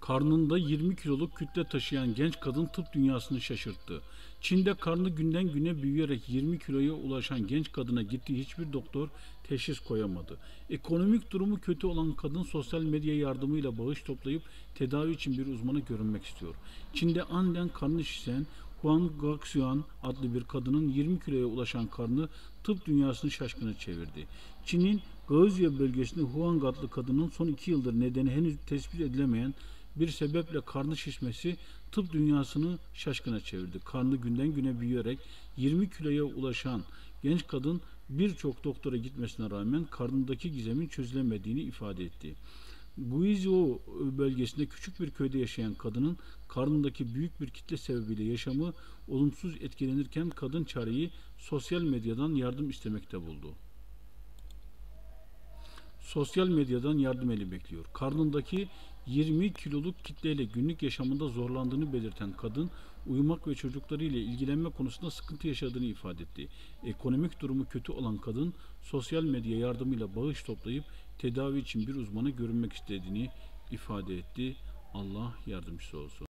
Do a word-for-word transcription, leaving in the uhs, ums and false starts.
Karnında yirmi kiloluk kütle taşıyan genç kadın tıp dünyasını şaşırttı. Çin'de karnı günden güne büyüyerek yirmi kiloya ulaşan genç kadına gittiği hiçbir doktor teşhis koyamadı. Ekonomik durumu kötü olan kadın sosyal medya yardımıyla bağış toplayıp tedavi için bir uzmana görünmek istiyor. Çin'de aniden karnı şişen Huang Gaxian adlı bir kadının yirmi kiloya ulaşan karnı tıp dünyasını şaşkına çevirdi. Çin'in Gaozi bölgesinde Huang adlı kadının son iki yıldır nedeni henüz tespit edilemeyen bir sebeple karnı şişmesi tıp dünyasını şaşkına çevirdi. Karnı günden güne büyüyerek yirmi kiloya ulaşan genç kadın birçok doktora gitmesine rağmen karnındaki gizemin çözülemediğini ifade etti. Guizhou bölgesinde küçük bir köyde yaşayan kadının karnındaki büyük bir kitle sebebiyle yaşamı olumsuz etkilenirken kadın çareyi sosyal medyadan yardım istemekte buldu. Sosyal medyadan yardım eli bekliyor. Karnındaki yirmi kiloluk kitleyle günlük yaşamında zorlandığını belirten kadın, uyumak ve çocuklarıyla ilgilenme konusunda sıkıntı yaşadığını ifade etti. Ekonomik durumu kötü olan kadın, sosyal medya yardımıyla bağış toplayıp tedavi için bir uzmana görünmek istediğini ifade etti. Allah yardımcısı olsun.